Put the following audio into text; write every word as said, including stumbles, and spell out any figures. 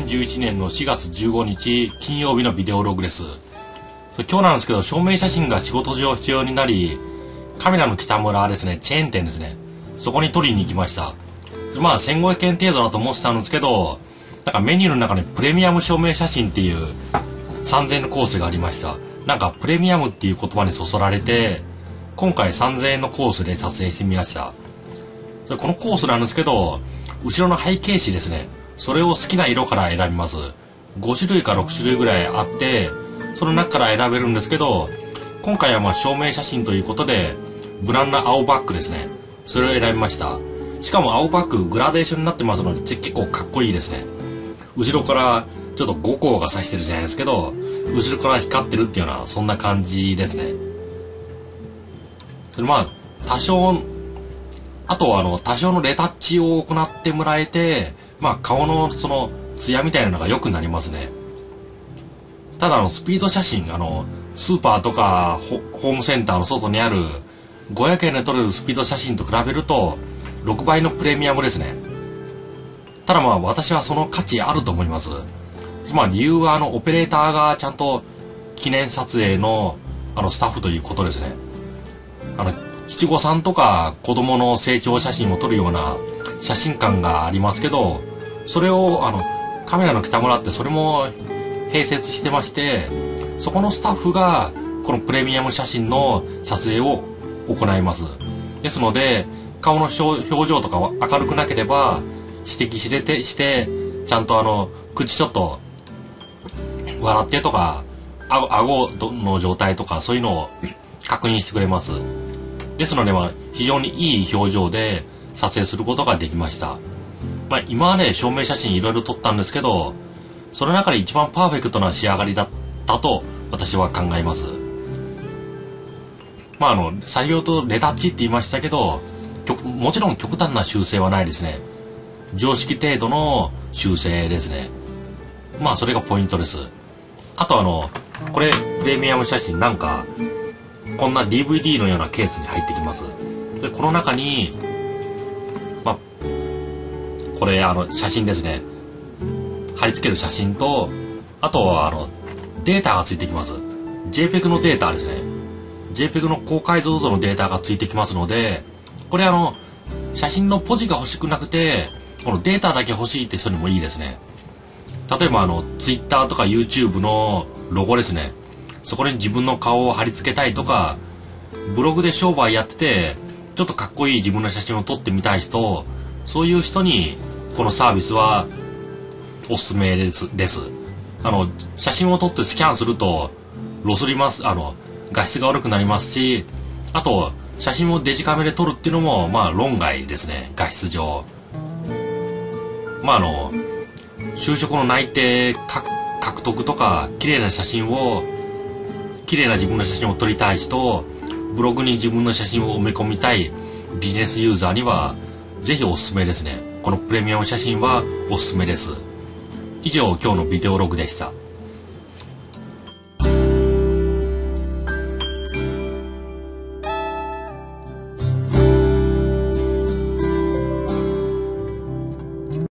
じゅういちねんのしがつじゅうごにち金曜日のビデオログです。今日なんですけど、証明写真が仕事上必要になり、カメラの北村ですね、チェーン店ですね、そこに取りに行きました。まあせんごひゃくえん程度だと思ってたんですけど、なんかメニューの中にプレミアム証明写真っていうさんぜんえんのコースがありました。なんかプレミアムっていう言葉にそそられて、今回さんぜんえんのコースで撮影してみました。それこのコースなんですけど、後ろの背景紙ですね、それを好きな色から選びます。ごしゅるいかろくしゅるいぐらいあって、その中から選べるんですけど、今回はまあ証明写真ということで無難な青バッグですね、それを選びました。しかも青バッググラデーションになってますので結構かっこいいですね。後ろからちょっと五光が差してるじゃないですけど、後ろから光ってるっていうようなそんな感じですね。それまあ多少あとはあの多少のレタッチを行ってもらえて、まあ顔のそのツヤみたいなのが良くなりますね。ただあのスピード写真、あのスーパーとかホームセンターの外にあるごひゃくえんで撮れるスピード写真と比べるとろくばいのプレミアムですね。ただまあ私はその価値あると思います。まあ理由はあのオペレーターがちゃんと記念撮影のあのスタッフということですね。あの七五三とか子供の成長写真を撮るような写真館がありますけど、それをあのカメラの北村ってそれも併設してまして、そこのスタッフがこのプレミアム写真の撮影を行います。ですので顔の表情とかは明るくなければ指摘してしてちゃんとあの口ちょっと笑ってとかあ顎の状態とかそういうのを確認してくれます。ですのでまあ非常にいい表情で撮影することができました。まあ、今まで証明写真いろいろ撮ったんですけど、その中で一番パーフェクトな仕上がりだったと私は考えます。まああの先ほどレタッチって言いましたけど、もちろん極端な修正はないですね。常識程度の修正ですね。まあそれがポイントです。あとあのこれプレミアム写真なんかこんな ディーブイディー のようなケースに入ってきます。でこの中にまあこれあの写真ですね、貼り付ける写真と、あとはあのデータがついてきます。 ジェイペグ のデータですね。 ジェイペグ の高解像度のデータがついてきますので、これあの写真のポジが欲しくなくてこのデータだけ欲しいって人にもいいですね。例えばあの Twitter とか YouTube のロゴですね、そこに自分の顔を貼り付けたいとか、ブログで商売やっててちょっとかっこいい自分の写真を撮ってみたい人、そういう人にこのサービスはおすすめですです。あの写真を撮ってスキャンするとロスります、あの画質が悪くなりますし、あと写真をデジカメで撮るっていうのもまあ論外ですね、画質上。まああの就職の内定獲得とか綺麗な写真を綺麗な自分の写真を撮りたい人、ブログに自分の写真を埋め込みたいビジネスユーザーにはぜひおすすめですね。このプレミアム写真はおすすめです。以上今日のビデオログでした。